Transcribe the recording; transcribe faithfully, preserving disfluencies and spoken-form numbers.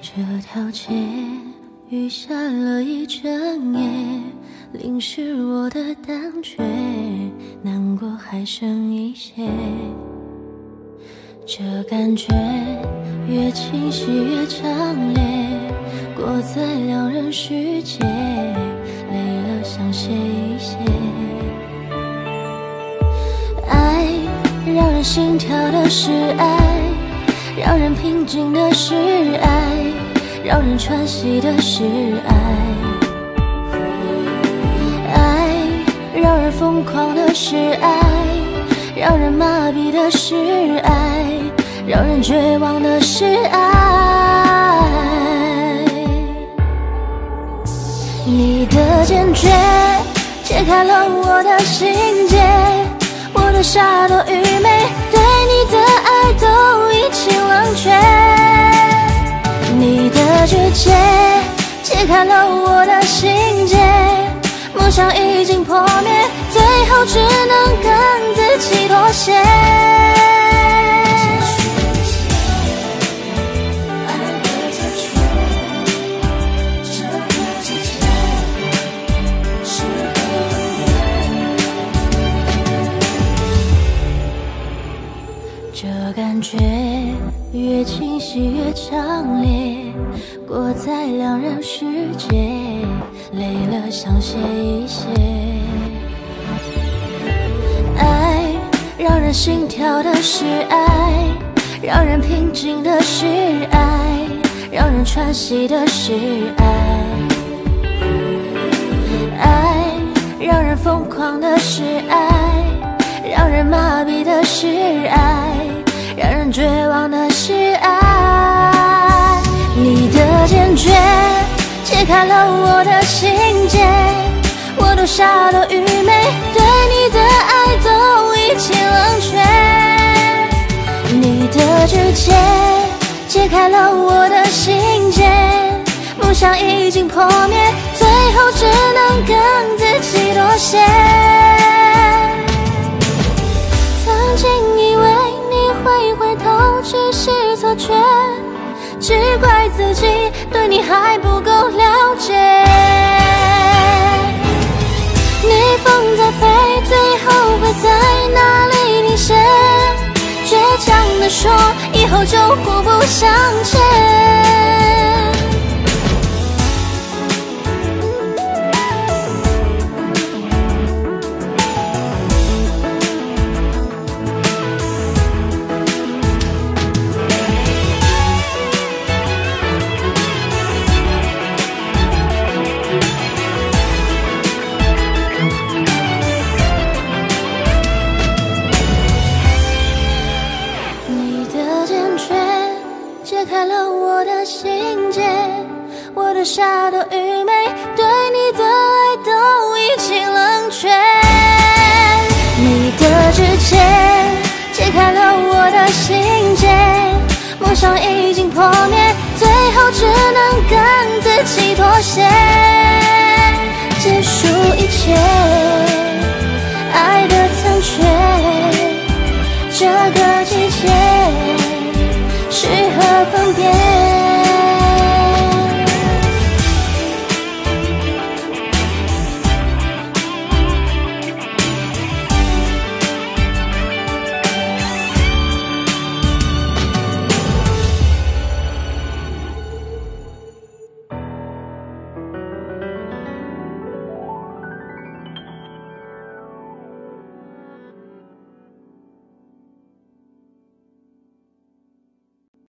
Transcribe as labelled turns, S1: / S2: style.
S1: 这条街雨下了一整夜，淋湿我的胆怯，难过还剩一些。这感觉越清晰越强烈，过在两人世界，累了想歇一歇。爱让人心跳的是爱，让人平静的是爱，让人喘息的是爱。爱让人疯狂的是爱，让人麻痹的是爱，让人绝望的是爱。你的坚决解开了我的心结，我的傻多愚昧，对你的爱都已经冷却。你的拒绝解开了我的心结，梦想已经破灭，最后只能跟自己妥协。这感觉越清晰越强烈，过在两人世界，累了想歇一歇。爱让人心跳的是爱，让人平静的是爱，让人喘息的是爱。爱让人疯狂的是爱，让人麻痹的是爱，让人绝望的是爱。你的坚决解开了我的心结，我都傻多愚昧，对你的爱都已经冷却。你的拒绝解开了我的心结，梦想已经破灭，最后只能跟自己妥协。曾经以为你会回头，只是错觉，只怪自己对你还不够了解。逆风在飞，最后会在哪里停歇？倔强地说，以后就互不相欠。解开了我的心结，我的傻多愚昧，对你的爱都已经冷却。你的拒绝解开了我的心结，梦想已经破灭，最后只能跟自己妥协。结束一切，爱的残缺，这个季节适合分别。